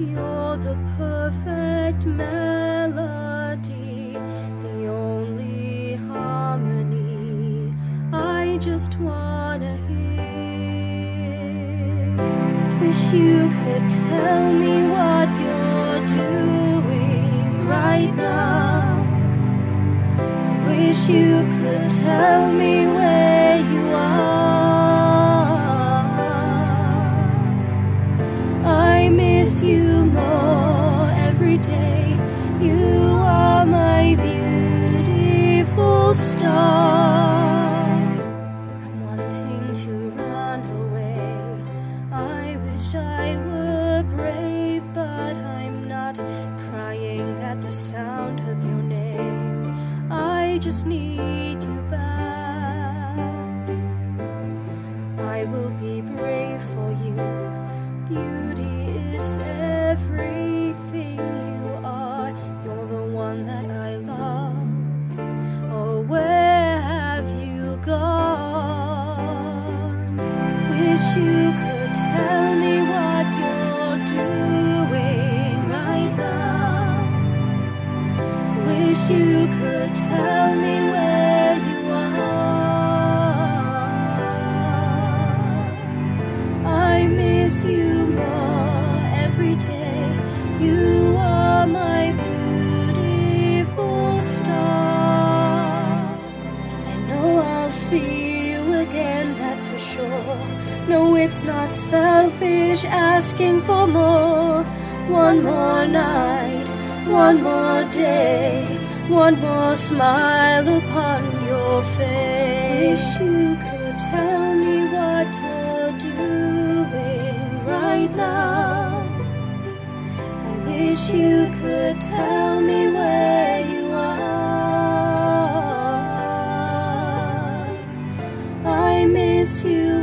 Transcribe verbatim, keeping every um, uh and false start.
You're the perfect melody, the only harmony I just wanna hear. Wish you could tell me what you're doing right now. I wish you could tell me where you are. I miss you more every day. You are my beautiful star. I'm wanting to run away. I wish I were brave, but I'm not. Crying at the sound of your name. I just need you back. I will be brave for you. Beauty is everything you are. You're the one that I love. Oh, where have you gone? Wish you could tell me what you're doing right now. Wish you could tell me where you are. I miss you more every day. You are my beautiful star. I know I'll see you again, that's for sure. No, it's not selfish asking for more. One more night, one more day, one more smile upon your face. Wish you could tell me what you're doing right now. I wish you could tell me where you are. I miss you